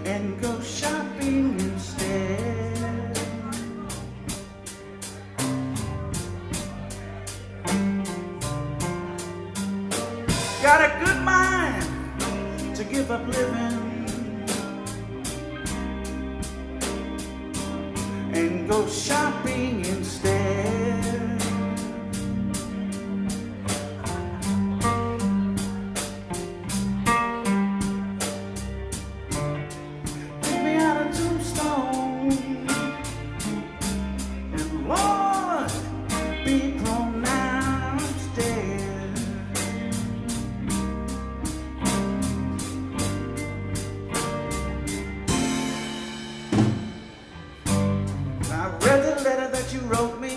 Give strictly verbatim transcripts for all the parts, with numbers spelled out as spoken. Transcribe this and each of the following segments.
and go shopping instead. Got a good mind to give up living and go shopping instead. Give me out a tombstone and Lord be pronounced dead. I read the letter that you wrote me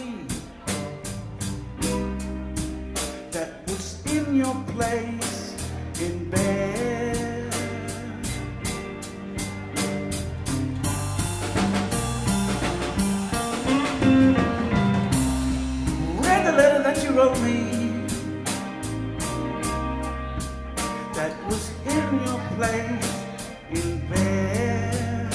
that was in your place in bed. Read the letter that you wrote me that was in your place in bed.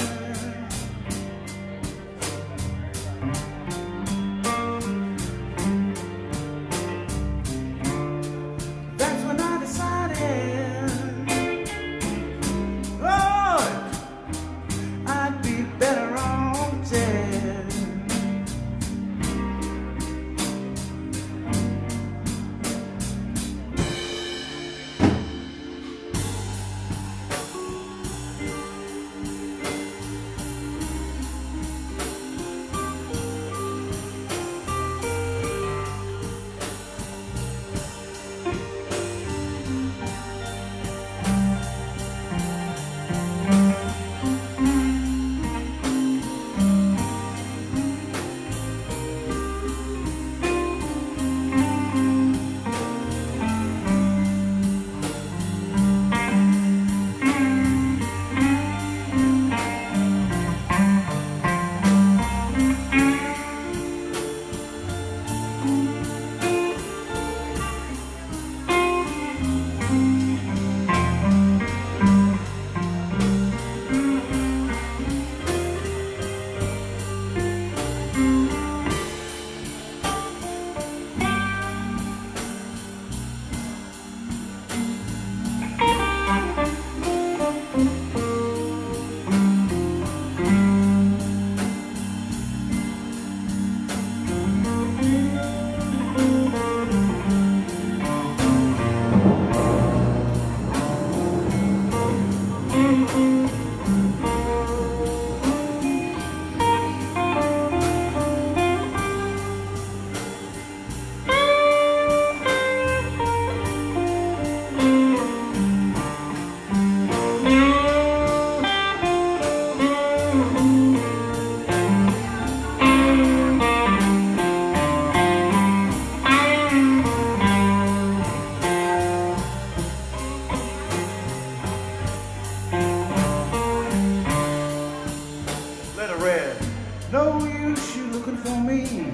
No use you looking for me,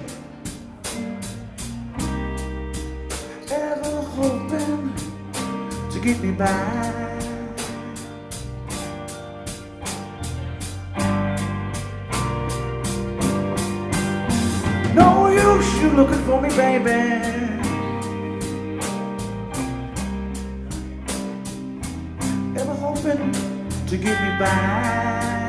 ever hoping to get me back. No use you looking for me, baby, ever hoping to get me back.